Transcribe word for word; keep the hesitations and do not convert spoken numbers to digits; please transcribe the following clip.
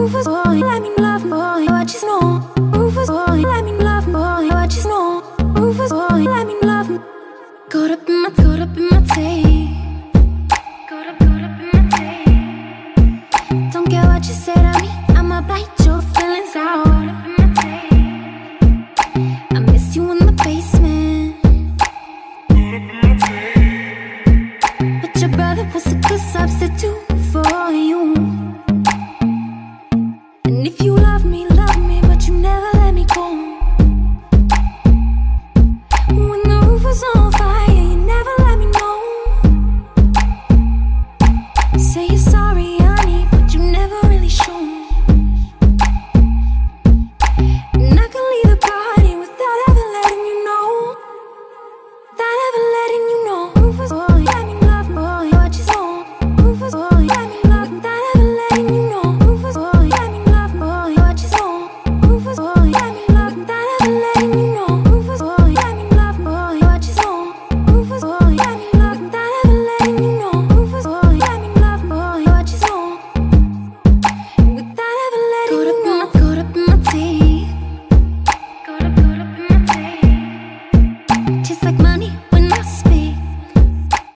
Rufus boy, let me love boy, I just know. Rufus boy, let me love boy, I just know. Rufus boy, let me love. Caught up in my, caught up in my taste.